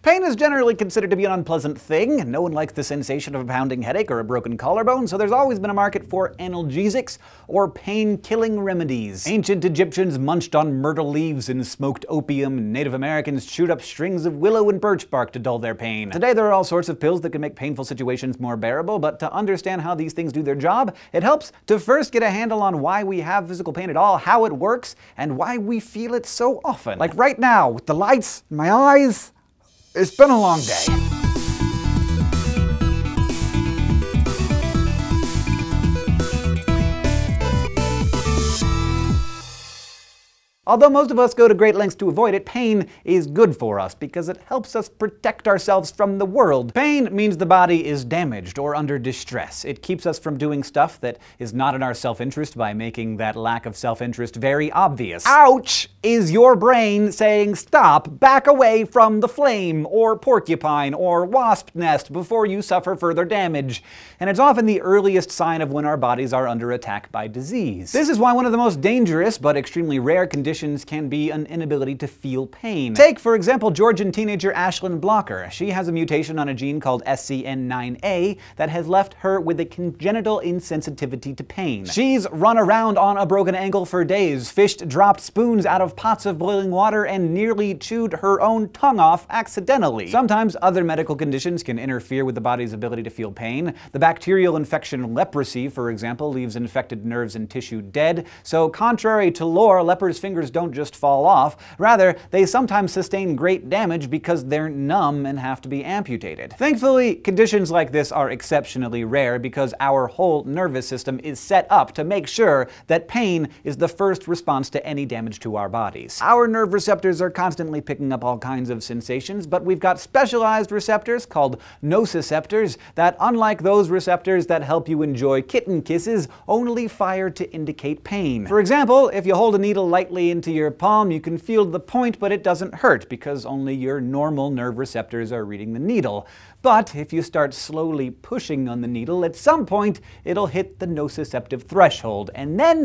Pain is generally considered to be an unpleasant thing, and no one likes the sensation of a pounding headache or a broken collarbone, so there's always been a market for analgesics, or pain-killing remedies. Ancient Egyptians munched on myrtle leaves and smoked opium, and Native Americans chewed up strings of willow and birch bark to dull their pain. Today there are all sorts of pills that can make painful situations more bearable, but to understand how these things do their job, it helps to first get a handle on why we have physical pain at all, how it works, and why we feel it so often. Like right now, with the lights in my eyes, it's been a long day. Although most of us go to great lengths to avoid it, pain is good for us because it helps us protect ourselves from the world. Pain means the body is damaged or under distress. It keeps us from doing stuff that is not in our self-interest by making that lack of self-interest very obvious. Ouch is your brain saying stop, back away from the flame, or porcupine, or wasp nest before you suffer further damage. And it's often the earliest sign of when our bodies are under attack by disease. This is why one of the most dangerous but extremely rare conditions can be an inability to feel pain. Take, for example, Georgian teenager ASHLYN Blocker. She has a mutation on a gene called SCN9A that has left her with a congenital insensitivity to pain. She's run around on a broken ankle for days, fished dropped spoons out of pots of boiling water, and nearly chewed her own tongue off accidentally. Sometimes other medical conditions can interfere with the body's ability to feel pain. The bacterial infection leprosy, for example, leaves infected nerves and tissue dead. So contrary to lore, lepers' fingers don't just fall off. Rather, they sometimes sustain great damage because they're numb and have to be amputated. Thankfully, conditions like this are exceptionally rare because our whole nervous system is set up to make sure that pain is the first response to any damage to our bodies. Our nerve receptors are constantly picking up all kinds of sensations, but we've got specialized receptors called nociceptors that, unlike those receptors that help you enjoy kitten kisses, only fire to indicate pain. For example, if you hold a needle lightly into your palm, you can feel the point, but it doesn't hurt because only your normal nerve receptors are reading the needle. But if you start slowly pushing on the needle, at some point it'll hit the nociceptive threshold, and then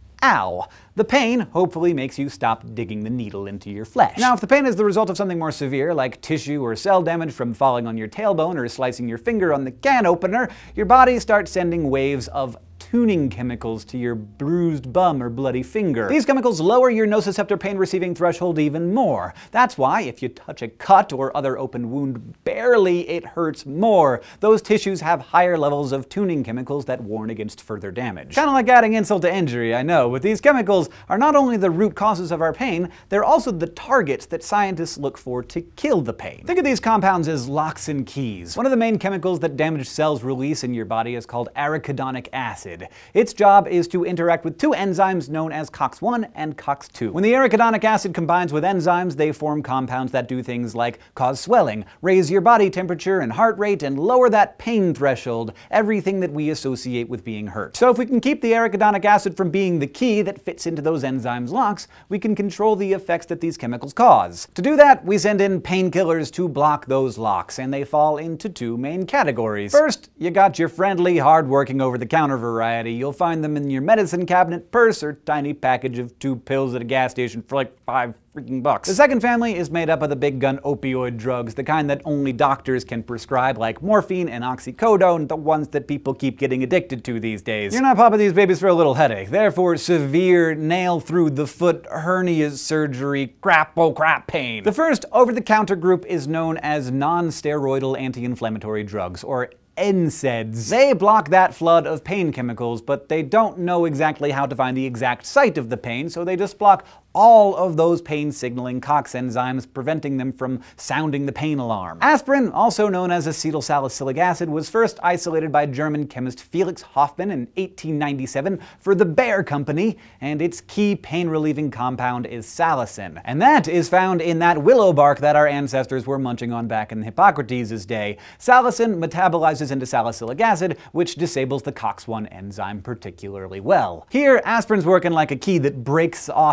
ow. The pain hopefully makes you stop digging the needle into your flesh. Now, if the pain is the result of something more severe, like tissue or cell damage from falling on your tailbone or slicing your finger on the can opener, your body starts sending waves of tuning chemicals to your bruised bum or bloody finger. These chemicals lower your nociceptor pain receiving threshold even more. That's why if you touch a cut or other open wound barely, it hurts more. Those tissues have higher levels of tuning chemicals that warn against further damage. Kind of like adding insult to injury, I know, but these chemicals are not only the root causes of our pain, they're also the targets that scientists look for to kill the pain. Think of these compounds as locks and keys. One of the main chemicals that damaged cells release in your body is called arachidonic acid. Its job is to interact with two enzymes known as COX-1 and COX-2. When the arachidonic acid combines with enzymes, they form compounds that do things like cause swelling, raise your body temperature and heart rate, and lower that pain threshold, everything that we associate with being hurt. So if we can keep the arachidonic acid from being the key that fits into those enzymes' locks, we can control the effects that these chemicals cause. To do that, we send in painkillers to block those locks, and they fall into two main categories. First, you got your friendly, hard-working, over-the-counter variety. You'll find them in your medicine cabinet, purse, or tiny package of 2 pills at a gas station for like $5 freaking bucks. The second family is made up of the big gun opioid drugs, the kind that only doctors can prescribe, like morphine and oxycodone, the ones that people keep getting addicted to these days. You're not popping these babies for a little headache. They're for severe nail-through-the-foot hernia surgery crap pain. The first over-the-counter group is known as non-steroidal anti-inflammatory drugs, or NSAIDs. They block that flood of pain chemicals, but they don't know exactly how to find the exact site of the pain, so they just block all of those pain-signaling COX enzymes, preventing them from sounding the pain alarm. Aspirin, also known as acetylsalicylic acid, was first isolated by German chemist Felix Hoffmann in 1897 for the Bayer Company, and its key pain-relieving compound is salicin. And that is found in that willow bark that our ancestors were munching on back in Hippocrates' day. Salicin metabolizes into salicylic acid, which disables the COX-1 enzyme particularly well. Here, aspirin's working like a key that breaks off in the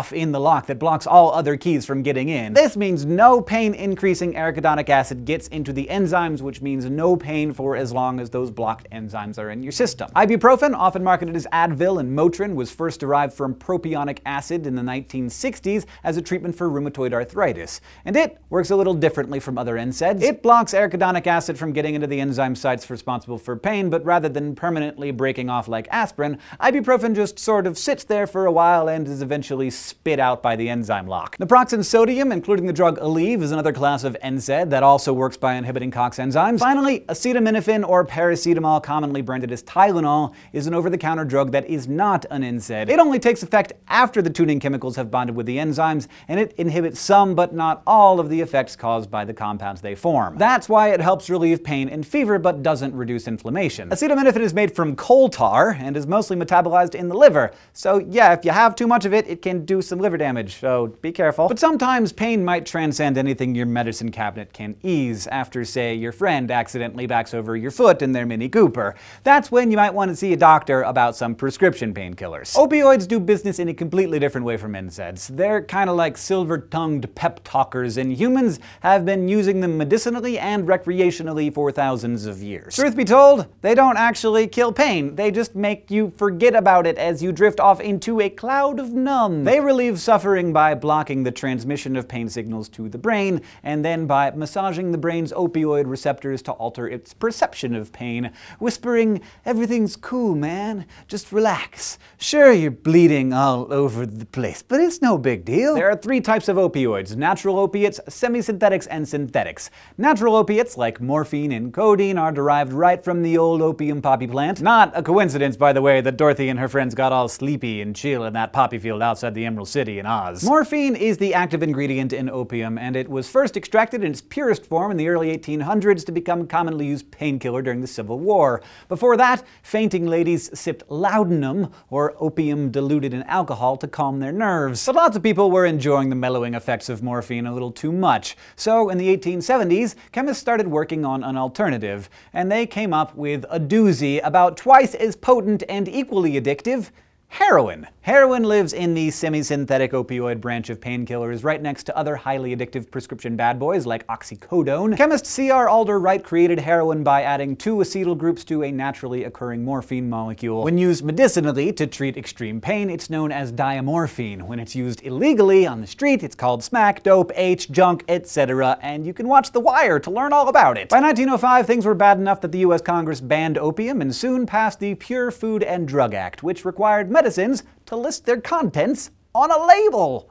lock that blocks all other keys from getting in. This means no pain-increasing arachidonic acid gets into the enzymes, which means no pain for as long as those blocked enzymes are in your system. Ibuprofen, often marketed as Advil and Motrin, was first derived from propionic acid in the 1960s as a treatment for rheumatoid arthritis. And it works a little differently from other NSAIDs. It blocks arachidonic acid from getting into the enzyme sites responsible for pain, but rather than permanently breaking off like aspirin, ibuprofen just sort of sits there for a while and is eventually spit out by the enzyme lock. Naproxen sodium, including the drug Aleve, is another class of NSAID that also works by inhibiting COX enzymes. Finally, acetaminophen, or paracetamol, commonly branded as Tylenol, is an over-the-counter drug that is not an NSAID. It only takes effect after the tuning chemicals have bonded with the enzymes, and it inhibits some but not all of the effects caused by the compounds they form. That's why it helps relieve pain and fever but doesn't reduce inflammation. Acetaminophen is made from coal tar and is mostly metabolized in the liver, so yeah, if you have too much of it, it can do some liver damage, so be careful. But sometimes pain might transcend anything your medicine cabinet can ease after, say, your friend accidentally backs over your foot in their Mini Cooper. That's when you might want to see a doctor about some prescription painkillers. Opioids do business in a completely different way from NSAIDs. They're kind of like silver-tongued pep talkers, and humans have been using them medicinally and recreationally for thousands of years. Truth be told, they don't actually kill pain. They just make you forget about it as you drift off into a cloud of numb. They relieve suffering by blocking the transmission of pain signals to the brain, and then by massaging the brain's opioid receptors to alter its perception of pain, whispering, "Everything's cool, man. Just relax. Sure, you're bleeding all over the place, but it's no big deal." There are three types of opioids: natural opiates, semisynthetics, and synthetics. Natural opiates, like morphine and codeine, are derived right from the old opium poppy plant. Not a coincidence, by the way, that Dorothy and her friends got all sleepy and chill in that poppy field outside the Emerald City in Oz. Morphine is the active ingredient in opium, and it was first extracted in its purest form in the early 1800s to become a commonly used painkiller during the Civil War. Before that, fainting ladies sipped laudanum, or opium diluted in alcohol, to calm their nerves. But lots of people were enjoying the mellowing effects of morphine a little too much. So in the 1870s, chemists started working on an alternative, and they came up with a doozy about twice as potent and equally addictive: heroin. Heroin lives in the semi-synthetic opioid branch of painkillers, right next to other highly addictive prescription bad boys like oxycodone. Chemist C.R. Alder Wright created heroin by adding two acetyl groups to a naturally occurring morphine molecule. When used medicinally to treat extreme pain, it's known as diamorphine. When it's used illegally on the street, it's called smack, dope, H, junk, etc., and you can watch The Wire to learn all about it. By 1905, things were bad enough that the US Congress banned opium and soon passed the Pure Food and Drug Act, which required medicines to list their contents on a label.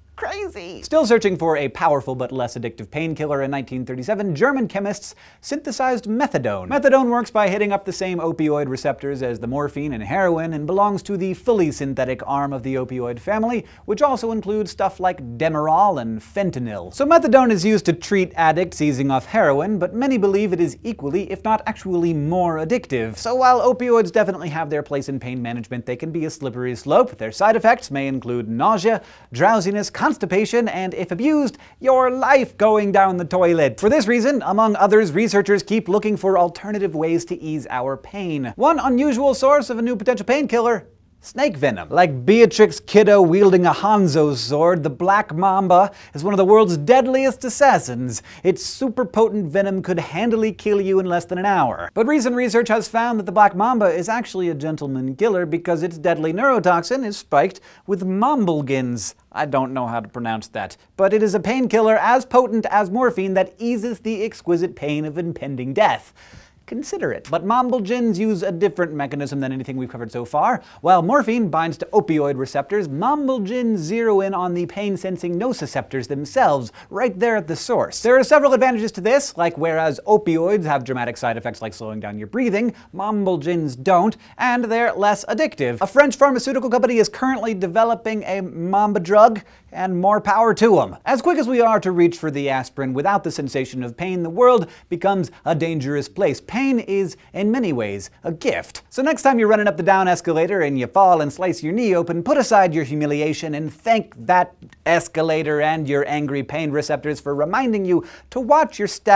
Crazy! Still searching for a powerful but less addictive painkiller, in 1937, German chemists synthesized methadone. Methadone works by hitting up the same opioid receptors as the morphine and heroin, and belongs to the fully synthetic arm of the opioid family, which also includes stuff like Demerol and fentanyl. So methadone is used to treat addicts easing off heroin, but many believe it is equally, if not actually more, addictive. So while opioids definitely have their place in pain management, they can be a slippery slope. Their side effects may include nausea, drowsiness, constipation, and if abused, your life going down the toilet. For this reason, among others, researchers keep looking for alternative ways to ease our pain. One unusual source of a new potential painkiller: snake venom. Like Beatrix Kiddo wielding a Hanzo sword, the black mamba is one of the world's deadliest assassins. Its super potent venom could handily kill you in less than an hour. But recent research has found that the black mamba is actually a gentleman killer because its deadly neurotoxin is spiked with mambulgins. I don't know how to pronounce that, but it is a painkiller as potent as morphine that eases the exquisite pain of impending death. Consider it. But mambulgins use a different mechanism than anything we've covered so far. While morphine binds to opioid receptors, mambulgins zero in on the pain-sensing nociceptors themselves, right there at the source. There are several advantages to this, like whereas opioids have dramatic side effects like slowing down your breathing, mambulgins don't, and they're less addictive. A French pharmaceutical company is currently developing a mamba drug, and more power to them. As quick as we are to reach for the aspirin without the sensation of pain, the world becomes a dangerous place. Pain is, in many ways, a gift. So next time you're running up the down escalator and you fall and slice your knee open, put aside your humiliation and thank that escalator and your angry pain receptors for reminding you to watch your step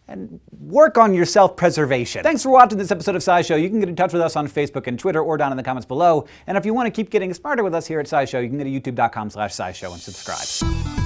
and work on your self-preservation. Thanks for watching this episode of SciShow. You can get in touch with us on Facebook and Twitter or down in the comments below. And if you want to keep getting smarter with us here at SciShow, you can go to youtube.com/SciShow and subscribe.